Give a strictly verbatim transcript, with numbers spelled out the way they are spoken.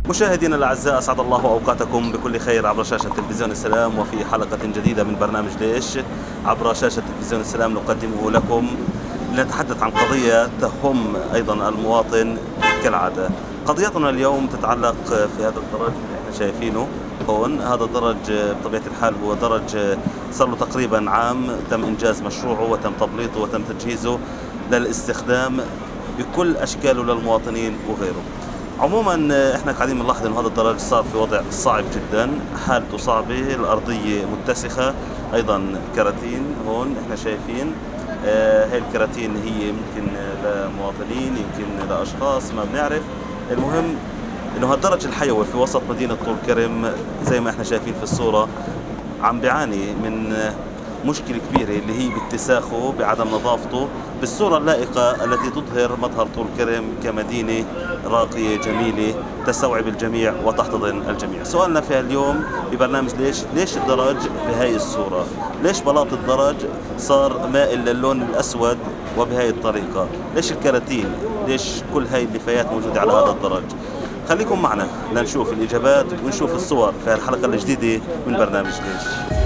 مشاهدينا الأعزاء، أسعد الله أوقاتكم بكل خير عبر شاشة تلفزيون السلام، وفي حلقة جديدة من برنامج ليش عبر شاشة تلفزيون السلام نقدمه لكم لنتحدث عن قضية تهم أيضا المواطن كالعادة. قضيتنا اليوم تتعلق في هذا الدرج اللي احنا شايفينه هون. هذا الدرج بطبيعة الحال هو درج صار له تقريبا عام تم إنجاز مشروعه وتم تبليطه وتم تجهيزه للاستخدام بكل أشكاله للمواطنين وغيره. عموما احنا قاعدين بنلاحظ انه هذا الدرج صار في وضع صعب جدا، حالته صعبه، الارضيه متسخه، ايضا كراتين هون احنا شايفين. آه هي الكراتين هي يمكن لمواطنين يمكن لاشخاص ما بنعرف. المهم انه هالدرج الحيوي في وسط مدينه طول كرم زي ما احنا شايفين في الصوره عم بيعاني من مشكلة كبيرة اللي هي باتساخه بعدم نظافته بالصورة اللائقة التي تظهر مظهر طول كرم كمدينة راقية جميلة تستوعب الجميع وتحتضن الجميع. سؤالنا في اليوم ببرنامج ليش ليش الدرج بهاي الصورة؟ ليش بلاط الدرج صار مائل للون الأسود وبهاي الطريقة؟ ليش الكراتين؟ ليش كل هاي النفايات موجودة على هذا الدرج؟ خليكم معنا لنشوف الإجابات ونشوف الصور في الحلقة الجديدة من برنامج ليش.